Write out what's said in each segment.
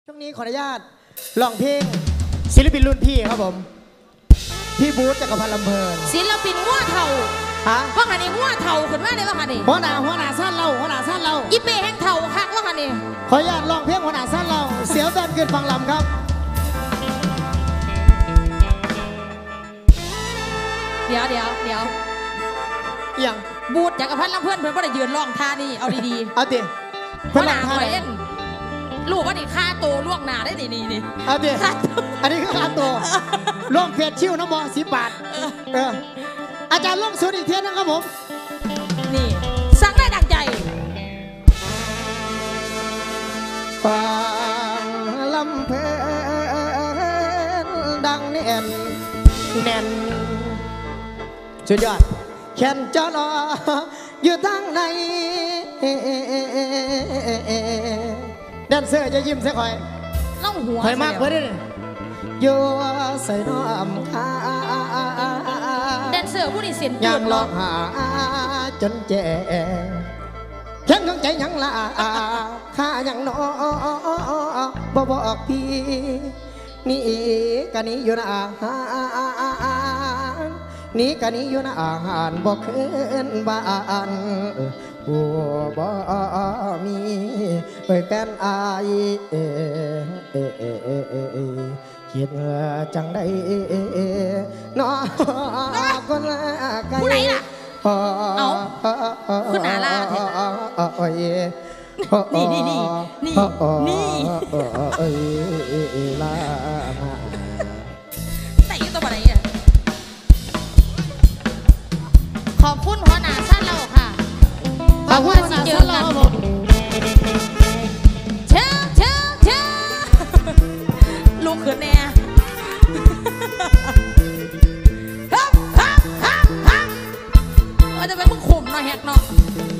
ช่วงนี้ขออนุญาตร้องเพลงศิลปินรุ่นพี่ครับผมพี่บูธจักรพันธ์ลำเพลินศิลปินหัวเท่าฮะว่าหันนี่หัวเท่าขึ้นมาเลยว่าหันนี่หัวหน้าสั้นเราอีเป้แห่งเท่าคักว่าหันนี่ขออนุญาตร้องเพลงหัวหน้าสั้นเราเสียวแบนเกินฟังลำครับเดี๋ยวอย่างบูธจักรพันธ์ลำเพลินเพื่อนก็ได้ยืนร้องท่านี่เอาดีๆเอาดิเพื่อนร้องท่าเล่นลูกว่านี่ค่าโตล่วงหน้าได้นี่เอาดิอันนี้คือค่าโตล่วงเฟียดชิวน้ำมอ10 บาทอาจารย์ล่วงสุดอีกเทียนนะครับผมนี่สั่งได้ดังใจฟังลำเพลินดังแน่นสุดยอดแขนจอรออยู่ทางในแดนเซอร์จะยิ้มเสียคอยล่องหัวคอยมากเพื่อนอยู่ใส่น้ำคาแดนเซอร์ผู้นี้เสียงยังลองหาจนแจแข็งของใจยังละข้ายังนอบอกพี่นี่กันนี้อยู่นะนี่กันนี้อยู่นะอาหารบอกคืนบ้านหัวบ่มีแฟนอายคิดจังได้น้อคนละไกลผู้ไหนล่ะเอาคุณอาลานี่ลาแต่ยังตัวอะไรอ่ะขอบคุณหัวหน้าสั้นเราค่ะขอบคุณหัวหน้าสั้นเราเชิญลูกเขินแน่จะเป็นมึงข่มหน่อยแฮกเนาะ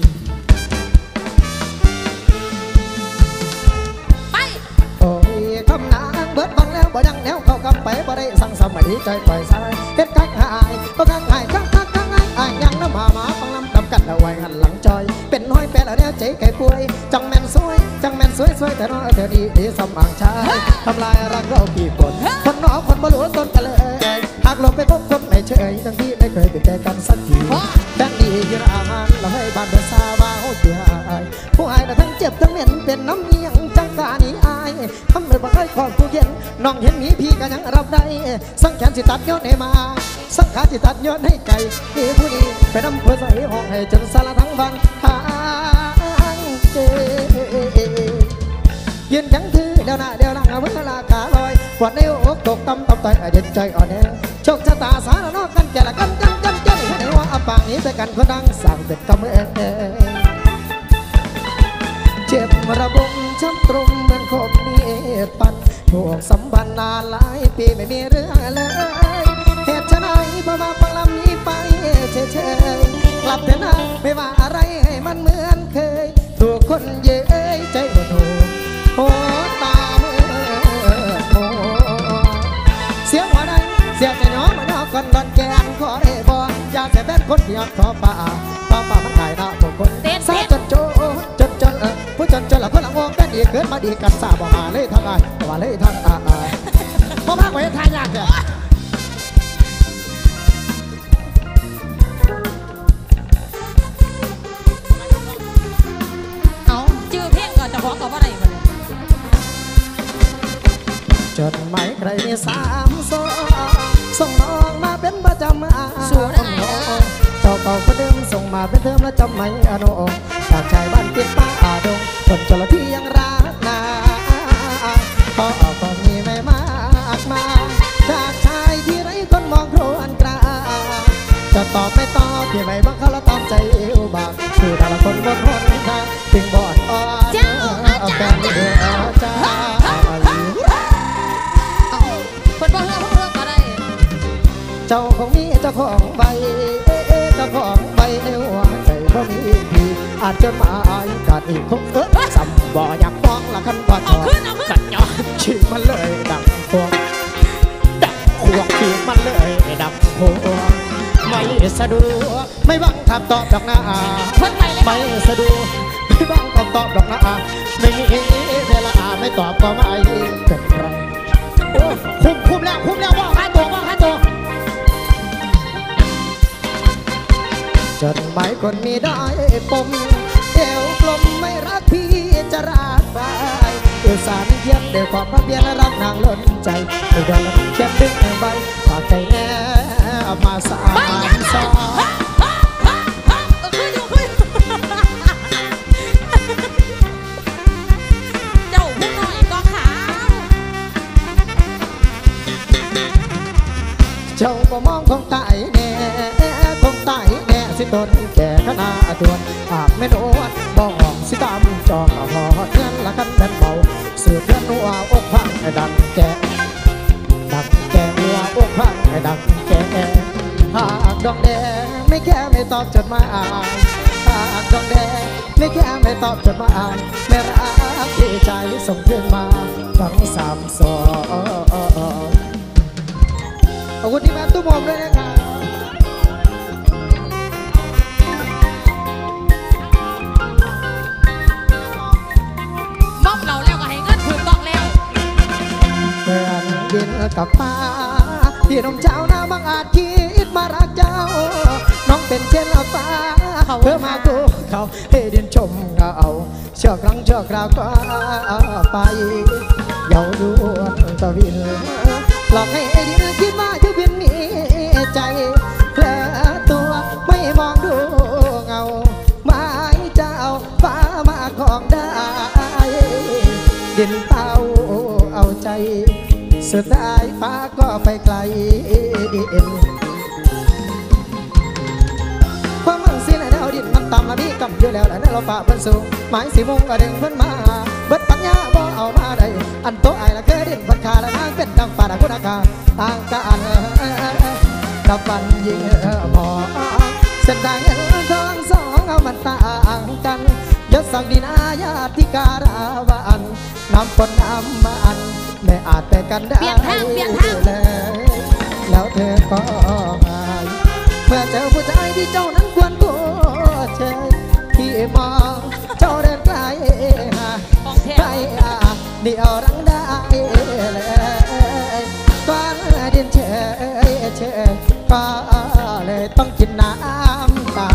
ไปโอ้ยคำนางเบิดบังแล้วบ่ยังแนวเข้ากำไปบ่ได้สั่งสมัยใจปล่อยสายเฮ็ดกักหายบ่กักหายกักยังน้ำมาฟังลำดำกันเอาไว้หันหลังจอยเป็นน้อยแปลแล้วเนี่ยใจไก่ป่วยจังแม่นสวยแต่น้อยเธอดีสมางชายทำลายรักเราปีปนคนนอกคนบ่รู้ต้นกันเลยหากลงไปพบคนไม่เฉยทั้งที่ไม่เคยเป็นใจกันสักทีแค่นี้ยืนอาหารเราให้บ้านเดือดซาว่าเขาเสียผู้อายแต่ทั้งเจ็บทั้งเหม็นเป็นน้ำเมียงจังกานี้อายทำเลยบ่เคยขอบผู้เย็นน้องเห็นมีพี่ก็ยังรับได้สังแขนสิตัดย้อนให้มาสังขาสิตัดย้อนให้ไก่มีผู้นี้ไปนำเพื่อใส่ห้องให้จนสารทั้งบังทางเจยืนยังถือเดี๋ยวหน้าเดี๋ยวหลังเวลาขาลอยปวดในอกตกต่ำต่อยเย็นใจอ่อนแอโชคชะตาสารนอกกันแก่ละกันให้ว่าปากนี้ไปกันคนดังสั่งเป็นกำเจ็บระบมช้ำตรงเหมือนคมมีปันถูกสัมพันธ์นานหลายปีไม่มีเรื่องเลยเหตุฉะนั้นพอมาฟังลำนี้ไปเฉยกลับเถอะนะไม่ว่าอะไรให้มันเหมือนเคยถูกคนเย้ยใจก็ถูกโอ้ตาเมื่อโอ้เสียงหัวใดเสียใจน้องมันเอาคนดอนแกนขอได้บ่อยากแต่เป็นคนที่อยากขอป่ามันขายหน้าบุคคลสาจนผู้จนละคนละวงเป็นดีเกิดมาดีกันสาบ่มาเลยทางอายว่าเลยทางเพราะมากกว่าทางยากเนี่ยเอาชื่อเพลงก่อนจะฟ้องกับว่าอะไรมาจดหมายใครมี3 ส่งน้องมาเป็นประจำสู้ได้เจ้าเก่าก็เดิมส่งมาเป็นเดิมแล้วจำไม่อโนจากชายบ้านติดป้าดงคนจระที่ยังรักนาก็มีไม่มากมาจากชายที่ไร้คนมองโครนกลาจะตอบไม่ตอบที่ไม่บังคับแล้วตามใจเอวบางคือแต่ละคนบนคนทางถึงบอดอ่อนแฟนเดือดจ้าคนบ่เฮือเพื่อก็ได้เจ้าของมีเจ้าของใบเจ้าของใบในหัวใจบ่มีพี่อาจจะมากัดอีกคงสัมบ่อยากฟ้องละกันว่าทอสัญญาชีมันเลยดังพวงชีมันเลยดังพวงไม่สะดวกไม่บังคับตอบดอกหน้าไม่สะดวกไม่บังคับตอบดอกหน้าไม่มีเวลาไม่ตอบก็ไม่เป็นไรโอ้คุมแล้วว่าค่าตัวจดหมายคนมีได้ปมเอวกลมไม่รักพี่จะรักใครอุตส่าห์เขียนด้วยความรักเพียรรักนางล้นใจไม่ได้เขียนดึงใบฝากใจแน่มาสานสอเจ้าผู้หน่อยก็ขาวเจ้าก็มองคงตายแน่สิตนแก่ขนาดวนหากไม่นวดบอกสิตามจองหอดเงินละกันเป็นเบาสืบเรื่องนัวอกพังให้ดังแก่นัวอกพังให้ดังแก่หากดอกแดงไม่แค่ไม่ตอบจดหมายหากดอกแดงไม่แค่ไม่ตอบจดหมายไม่รักที่ใจส่งขึ้นมาฟังสามสองขอบคุณที่มาตุ้มมด้วยนะครับดินกับป้าที่น้องเจ้าหน้าบังอาจคิดมารักเจ้าน้องเป็นเช่นฟ้าเพื่อมากูเขาให้ดินชมเงาเชื่อครั้งเชื่อคราวก็ไปเยาดวงตะวินหลอกให้ดินคิดว่าจะบินหนีใจแผลตัวไม่มองดูเงาไม้เจ้าฟ้ามาของได้ดินเต้าเอาใจสุดท้ายฟ้าก็ไปไกลความมั่งสิและแนวดินมันต่ำละมีกำอยู่แล้วและนั่นเราฝ่าเพิ่นสูงหมายสีมุงก็ดึงเพิ่นมาเบิดปัญญาบ่เอามาได้อันโตไอละเคยดินพันคาและนางเป็นดังป่าดังคุณอาคาต่างกันกับปันยิงหมอเส้นทางเงินทองสองเอามันต่างกันยศศักดินาญาติการาวานน้ำฝนน้ำมันไม่อาจไปกันได้เลยแล้วเธอก็หายเมื่อเจอผู้ชายที่เจ้านั้นควรตัวเชยที่มองเจ้าเดินไกลหาใครเดียวรังได้เลยก้อนดินเชยก็เลยต้องกินน้ำตา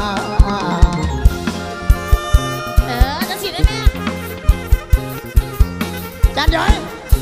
จะฉีดได้ไหมจานย้อย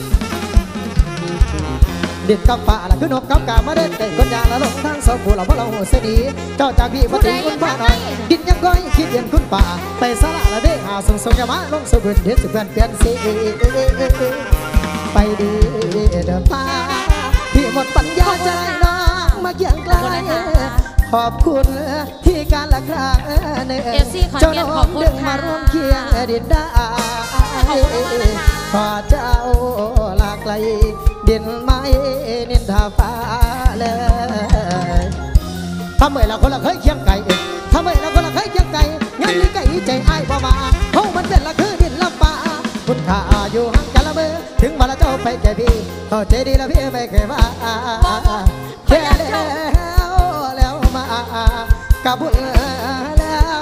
ดินกับป่าละคือนกกับกามาเดินแต่คนยาละลงทางสองผู้เราเพราะเราเสียดีเจ้าจากพี่มาถึงคุณป่าหน่อยดินยังก้อยคิดเย็นคุณป่าไปสละละเด้หาส่งส่งยามาลงสุบินเด็ดสุบินเปลี่ยนสีไปดีเดินป่าที่หมดปัญญาใจน้องมาเกี่ยงไกลขอบคุณที่การละคราเนื้อเจ้าน้องดึงมาร่วมเคียงดินได้ขอเจ้าลาไกลดินไม้นินทาฟ้าเลยทำไมเราคนละเคยเคียงไก่ทำไมเราคนละเคยเคียงไก่งั้นนี่ไก่ใจไอ้บ่มาเฮ้ามันเป็นละคือดินละป่าคุณข้าอยู่ห่างกันละเมื่อถึงมาละเจ้าไปแก่พี่เข้าใจดีละพี่ไม่เคยว่าแค่แล้วมากับบุญแล้ว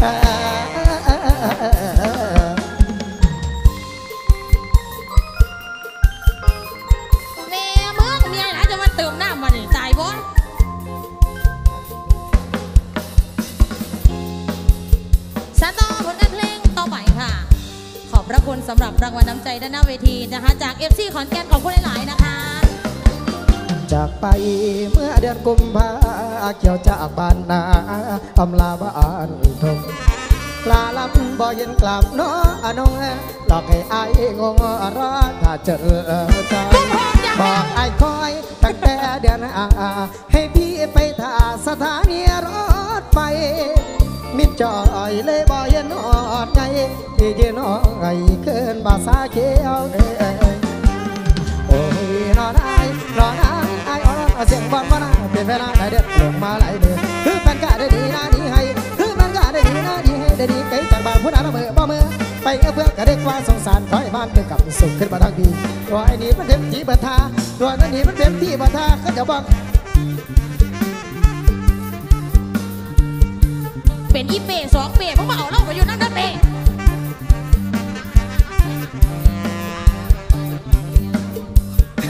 พระคุณสำหรับรางวัลน้ำใจด้านหน้าเวทีนะคะจาก FC ขอนแก่นขอบคุณหลายๆนะคะจากไปเมื่อเดือนกุมภาเกี่ยวจากบ้านนาอำลาบ้านทงลาลำบ่เย็นกลับน้ออนงหลอกให้ไอ้งงรอถ้าเจอใจบอกไอ้คอยตั้งแต่เดือนให้พี่ไปท่าสถานีรถไฟมิดจอยเลยบ่เย็นนอดไงที่ยืนนอนไงเกินบาสาเขียวโอ้ยนอนไอ้ไอ้เสียงบอลมาหน้าเป็นเวลาได้เด็ดลงมาไหลเดือคือแฟนกะได้ดีนะดีให้คือมันกะได้ดีนะดีให้ได้ดีไกลจากบ้านผู้นั้นเมื่อบ่เมื่อไปเพื่อกะได้กว่าสงสารคอยบ้านเพื่อกับสุขขึ้นมาทางดีรอยนี้มันเต็มที่บัตารอยนั้นนี้มันเต็มที่บัตาก็จะบอกเป็นอีเป้2 เป้พวกมาเอาเล่าไปอยู่นั่นนะเป้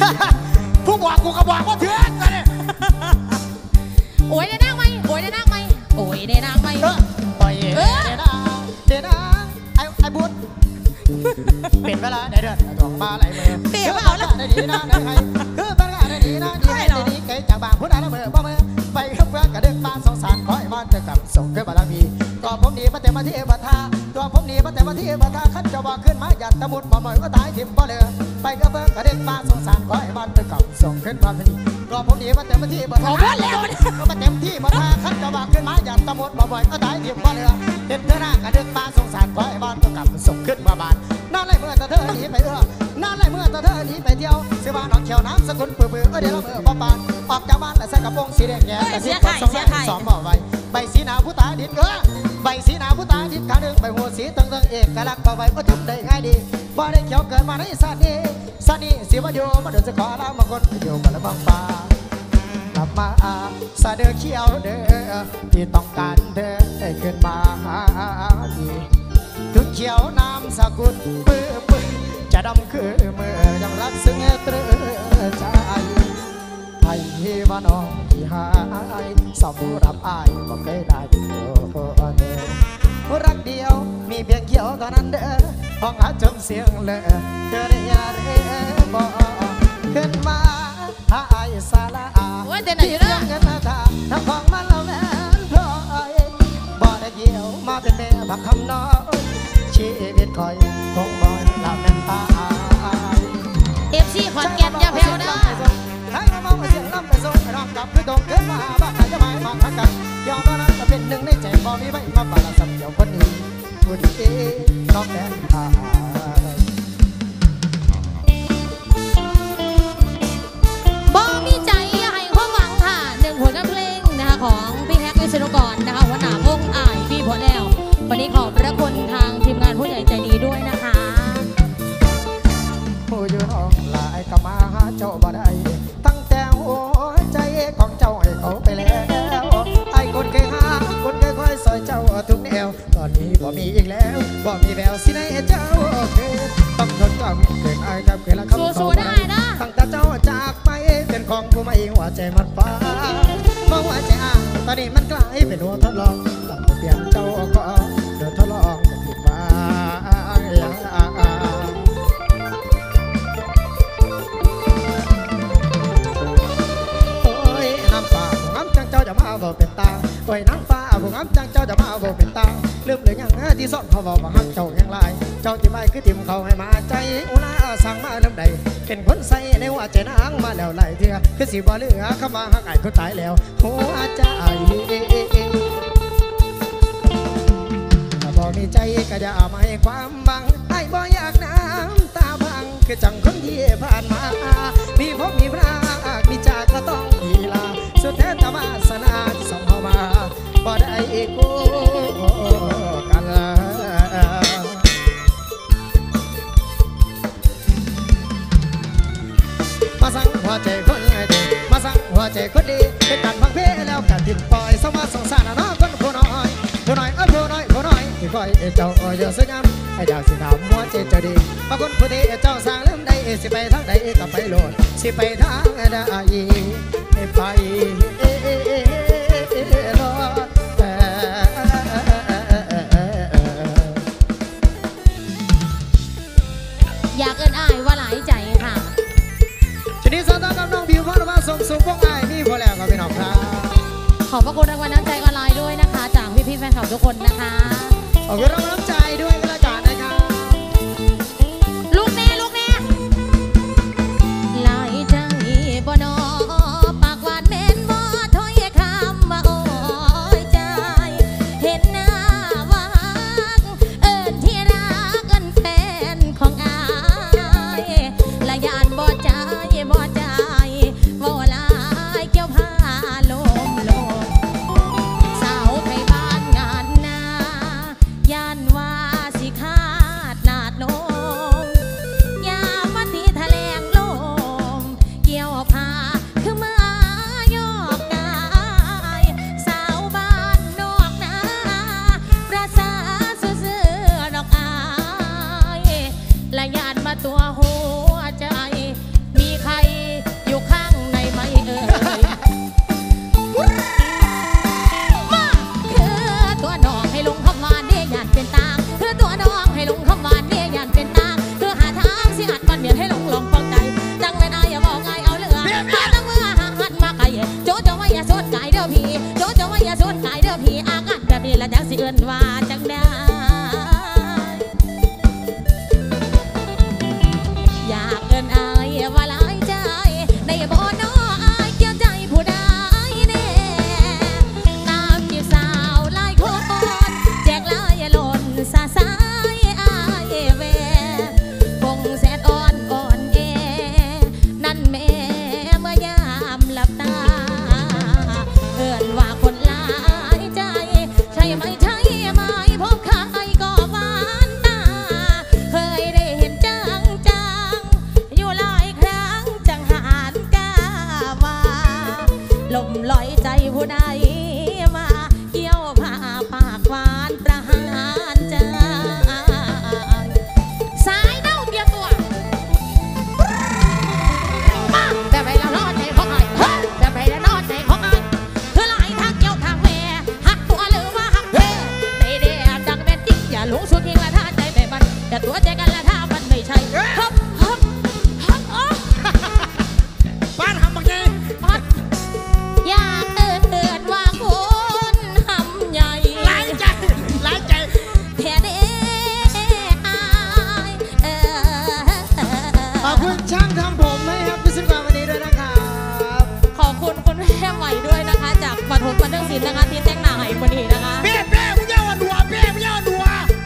ผู้บอกกูก็บอกว่าเถื่อนกันเนี่ยโอ้ยได้นั่งไหมโอ้ยได้นั่งไหมโอ้ยได้นั่งไหมปล่อยเดนะไอ้บุญเป็นเวลาได้เดือดถ่วงมาไหลมือเตี๋ยวเอาละได้ดีนะได้ให้คือบ้านได้ดีนะดีให้ดีเก๋จากบางพุทธาละเมอบ่มือไปเพื่อกระดึกบ้านสงสารขอให้บ้านจะกลับส่งขึ้นบารมีก็ผมดีมาเต็มมาที่บัตาตัวผมดีมาเต็มมาที่บัตาขันจะบอกขึ้นมาหยัดตะมุดบ่บ่อยก็ตายทิมบ่เหลือไปก็เพื่อกระดึกบ้านสงสารขอให้บ้านจะกลับส่งขึ้นบารมีก็ผมดีมาเต็มมาที่บัตาก็มาเต็มที่บัตาขันจะบอกขึ้นมาหยัดตะมุดบ่บ่อยก็ตายทิมบ่เหลือเห็นเธอหน้ากระดึกบ้านสงสารขอให้บ้านจะกลับส่งขึ้นบารมีนั่นเลยเมื่อตะเธอหนีไปนั่นเลยเมื่อตะเธอหนีไปเที่ยวเสียบ้านนอนเขียวน้ำสกุลปื้อเดี๋ยวเราเมื่อปานออกจากบ้านและใส่กระโปรงสีแดงแง่แต่สีขาวสองบ่อไว้ใบสีหนาผู้ตาดินใบสีหนาผู้ตาดินขาดึงใบหัวสีตั้งเอกลักษณ์บ่ไว้ก็จำได้ง่ายดีบ่ได้เขียวเกิดมาในสัตว์นี้สิว่าอยู่มาเดินจะขอลามาคนอยู่มาละบางป่ากลับมาสะเดือเขียวเด้อที่ต้องการเธอได้ขึ้นมาดีถึงเขียวน้ำสกุลปื้อจะดำคือเมื่อยังรักซึ้งตรึใจไทยว่าน้องที่หายสอบรับอายก็เคยได้ดูรักเดียวมีเพียงเขียวเท่านั้นเด้อห้องหาจนเสียงเลยเธอได้ยาเรบอกขึ้นมาหาอายสาลาที่เสียงเงินตาทำของมันละแม่นพลอยบ่ได้เกี่ยวมาเป็นแม่บักคำน้อยชีวิตคอยคงบ่อยลาแม่นตา FC ขอนแก่นอย่าแผ่วนะให้มามองเสียงลำไปส่งน้องกลับคือตรงเกินมาบ้านใครจะไม่มาทักกันยอมตอนนั้นจะเป็นหนึ่งในใจบ่มีไม่มาบาลสับเดี่ยวคนนี้ผู้ดีน้องแดนตาบ่มีใจให้ความหวังค่ะหนึ่งผลงานเพลงนะคะของพี่แฮกวิศนุกรนะคะหัวหน้าวงอ้ายพี่พอแล้ววันนี้ขอบพระคุณทางทีมงานผู้ใหญ่ใจดีด้วยนะคะผู้อยู่น้องหลายก็มาหาเจ้าบ่ได้ตั้งแต่หัวใจของเจ้าให้เขาไปแล้วไอ้คนเคยหาคนเคยคอยซอยเจ้าทุกแนวตอนนี้บ่มีอีกแล้วบ่มีแววสิได้เจ้าต้องทนกับเกิดไอ้กับเกิดละคำสู้ได้นะตั้งแต่เจ้าจากไปเป็นของผู้ไม่หัวใจมันฟ้ามองหัวใจอ่างตอนนี้มันกลายเป็นหัวทดลองต้องเปลี่ยนเจ้าก็เดินทดลองจะผิดมาจะมาบอกเป็นตาโอ้ยนางฟ้าผู้งามจังเจ้าจะมาบอกเป็นตาลืมหรือยังที่ซ่อนเขาบอกว่าฮักเจ้ายังลายเจ้าที่ไม่คือทิมเขาให้มาใจอุณาสั่งมาน้ำใดเป็นคนใส่ในหัวใจนางมาแล้วหลายเถื่อคือสิบ่เหลือเข้ามาฮักไอ้คนตายแล้วหัวใจบ่มีใจก็จะเอามาให้ความบังไอ้บ่อยากน้ำตาพังคือจังคนที่ผ่านมามีพบมีพระมีจากก็ต้องมีลาสุดแท้แต่วาสนาที่ส่งเข้ามาบ่ได้กู้กันมาสั่งหัวใจคนดีมาสั่งหัวใจคนดีเป็นการพังเพแล้วการทิ้งปล่อยสมาสงสารน้องคนผู้น้อยผู้น้อยผู้น้อยผู้น้อยที่คอยเจ้าเยอะสยามให้อยากสิถามหัวใจจะดีบางคนผู้ดีเจ้าสร้างเริ่มใดสิไปทางใดก็ไปโหลดสิไปทางใดไปรออยากเอิ้นอ้ายว่าหลายใจค่ะชนิดสาวกับน้องบิวพรมาส่งสุขพวกอ้ายนี่พอแล้วครับพี่น้องครับขอบพระคุณรางวัลน้ำใจออนไลน์ด้วยนะคะจากพี่แฟนคลับทุกคนนะคะขอบคุณรางวัลน้ำใจด้วยบรรยากาศนะครับลูกแน่หลายใจบ่นอปากหวานแม่นบ่ถ้อยคำว่าโอ้ยใจเห็นหน้าว่าเอิ้นที่รักเอิ้นแฟนของอ้ายละยานบ่ใจว่าลายเกี่ยวผ้าลมสาวไทยบ้านงานนาย่านว่าจักสิเอิ้นว่าจังได้อยากเอิ้นอายว่าหลายใจในบ่น้ออายเกี่ยวใจผู้ใดแน่ตามจีบสาวหลายคนแจกลายหล่นสาสายอายแวคงแสนอ่อนอ่อนแอนั่นแม่เมื่อยามหลับตาเอิ้นว่าคนหลายใจใช่ไหมใช่ไหมพบใครก็หวานตาเคยได้เห็นจังอยู่หลายครั้งจังหานกาว่าลมลอยใจผู้ใดมาเกี่ยวผ้าปากหวานประหารใจสายเน่าเตรียมตัวมาแบบไรแล้วนอนในของไอ้แบบไรแล้วนอนในของไอ้คือหลายทางเกี่ยวทางแม่หักตัวหรือว่าหักเพได้เดียดังแม่จริงอย่าหลงสุดทิ้งละท่าใจไปมันอย่าตัวใจกันละท่ามันไม่ใช่ฮับบ้านทำบักไงอยากเอิ้นว่าคนหำใหญ่หลายใจแท้เด้อายขอบคุณช่างทำผมให้ครับพิศนุวันนี้ด้วยนะครับขอบคุณคุณแม่ใหม่ด้วยนะคะ จากปฐมบันเทิงศิลป์นะคะที่แต่งหน้าให้คนนี้นะคะเป้มึงย่าวันดัวเป้มึงย่าวันดัว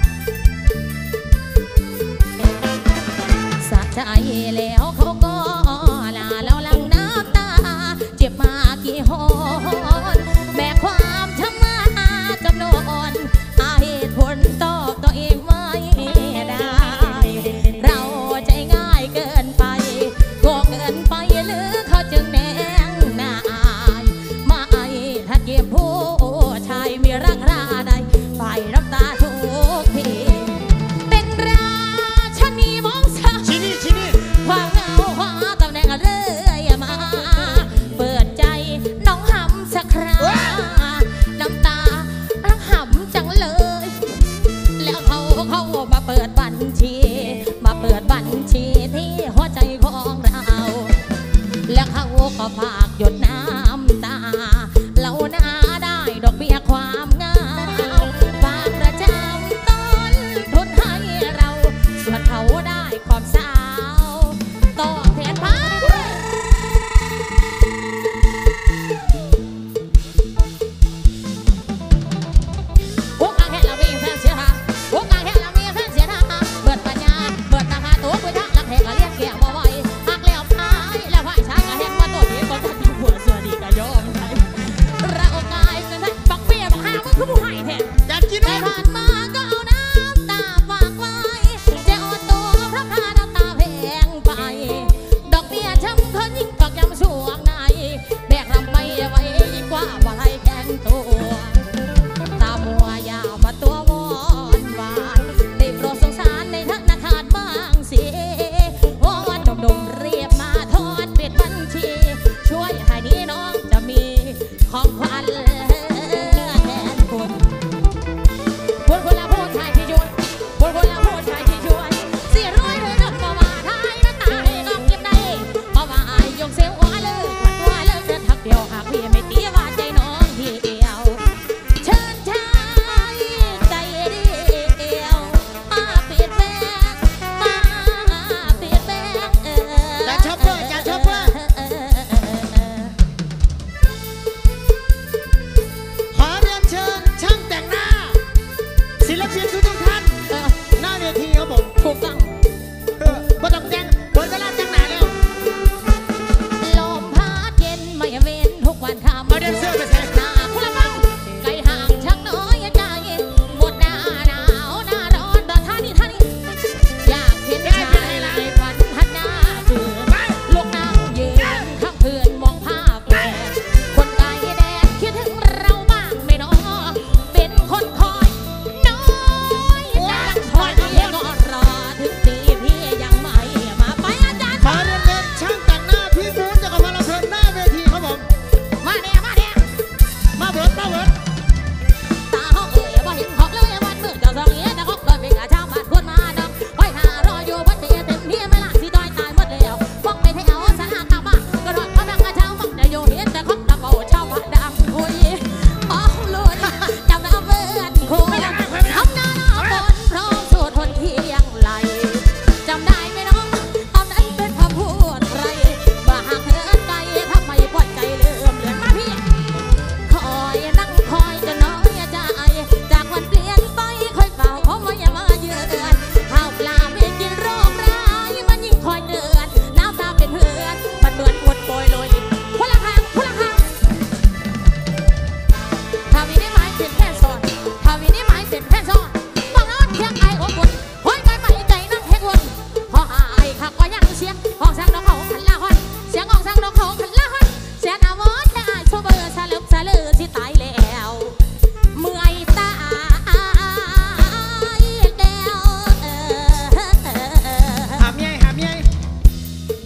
สะใจแล้วเขาก็ลาแล้วหลังน้ำตาเจ็บมากี่หนแบกความช้ำมาจำนวนหาเหตุผลตอบตัวเองไม่ได้เราใจง่ายเกินไปโง่เกินไปหรือเขาจึงแนงหน้าอายมาไอ้ถ้าเก็บผู้ชายมีรักราใดฝ่ายน้ำตาทุกทีเป็นราชนีมองสาชินี่ความเหงาหาตำแหน่งเรื่อยมาเปิดใจน้องหำสักคราน้ำตาหำจังเลยแล้วเขามาเปิดบัญชีที่หัวใจของเราแล้วเขาก็ฝากหยดน้ำตาเราหน้าได้ดอกเบี้ยความเหงาฝากประจำต้นทุนให้เราส่วนเขาได้ความสาวต่อแทนพาโอ้กางแค่เรามีแฟนเสียทางโอ้กางแค่เรามีแฟนเสียทางเบิดปัญญาเบิดตาหาตัวคุยทักลักแหกเรียกแก้วมาไว้หักแล้วพายแล้วพายช้างกระแหกมาตัวนี้ก็ทันที่หัวเสือดีก็ยอมใจเรากา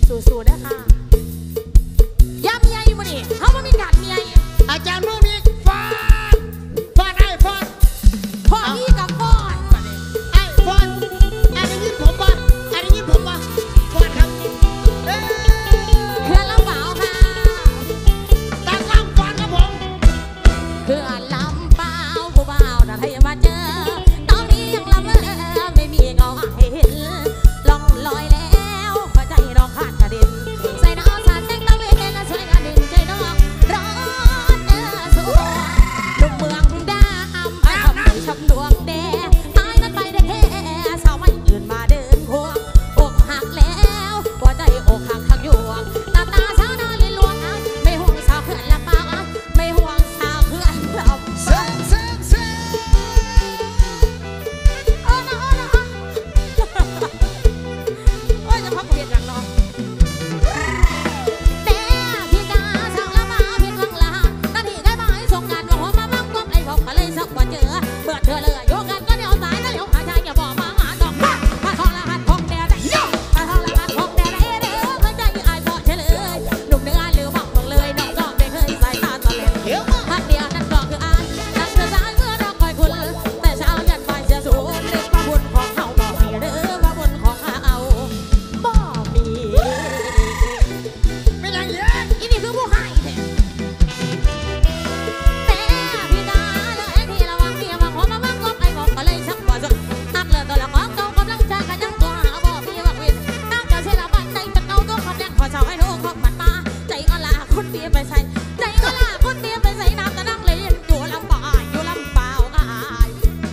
สู้ๆนะคะยำใหญ่มาดิเขาไม่มีการเมียอาจารย์มือมีฟอนไอ้ฟอนพ่อพี่กับพ่อไอ้ฟอนไอ้ได้ยินผมป่ะไอ้ได้ยินผมป่ะฟอนครับเอ้ยเพื่อนลำเปล่าค่ะตามล่างฟอนครับผมเพื่อนลำเปล่าผู้บ่าวน่ะให้มาเจอตอนนี้ยังลำไม่มีเงาให้เห็นล่องลอยแล้วหัวใจน้องขาดกระเด็นใส่น้องสาดแสงตะเวนสวยกระเด็นใจน้องร้อนสู้ลูกเมืองดาอำทำให้ช้ำดวงแดงตายนั้นไปได้แค่สาวไม่ยืนมาเดินควงอกหักแล้วหัวใจอกหักหักยวงตาสาวนาลินลวงไม่ห่วงสาวเพื่อนละเปล่าไม่ห่วงสาวเพื่อนละเซ่เซ่เซ่โอ้นะโอ้ยจะพักเพียรอย่างน้องแต่พี่กาสั่งละมาพี่ครั้งละนาทีได้มาให้ส่งงานว่าหัวมาบังกบไอ้บอกก็เลยสักว่าเจอเปิดเธอเลยโยกันก็เดี๋ยวสายก็เดี๋ยวหาชายอย่าบอกมาหาดอกมาทองละหัดของแดดมาทองละหัดของแดดเด้อเข้าใจไอ้บอกเฉลยหนุ่มเนื้อหรือบอกบอกเลยน้องก็ไม่เคยใส่ตาตะเล็ดเดี๋ยวพักเดียวนั่นก็คืออายนั่นคือสายเมื่อเราคอยคุณแต่เช้ายันบ่ายจะสูงเรียกว่าบุญของเขาบ่มีเด้อว่าบุญของเขาบ่มีไม่ยังเยอะอีนี่คือผู้ให้แท้แต่พี่กาเลยที่ระวังเมียมาขอมาบังกบไอ้บอกก็เลยชักว่าสุดนักเลือตัวละของเก่ากำลังใจกันยังตัวหาบ่มีวังวินตั้งเจ้าเชลาบันใจเป็นเอาตัวคำแดงขอเช้าให้ทุกคนมันมาใจก็ลาคุณเบียไปใส่ใจก็ลาคุณเบียไปใส่น้ำตะนั่งเล่นอยู่ลำบากอยู่ลำเปล่าก็อาย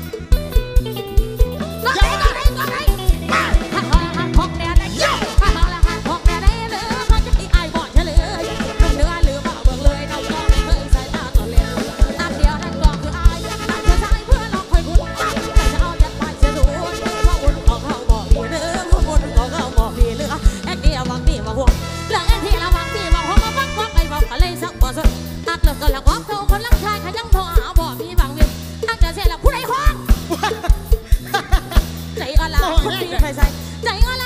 ก็ได้หักของแดดได้หักของแดดได้เด้อเขาจะให้อายบอกเฉลยนุ่มเนื้อหรือว่าเบิ่งเลยน้องก็ไม่เคยใส่ตาต่อเลยนักเดียวนั่นก็คืออายนักเดียวชายเพื่อลองคอยคุณแต่จะเอายัดไปเสียดูว่าบุญของเขาบอกมีเด้อว่าบุญของเขาบอกมีเด้อแอกเดียววังดีว่าห่วงแล้วแอกที่ระวังดีว่าห่วงมาบังคับไอ้บอกก็เลยสักบ่สนนักเลิกก็ละของเขาคนรักชายขยันโทรหาบอกมีบางเวียนนักจะเสียละผู้ใดห้องใจก็ลาคนดีไปใส่ใจก็ล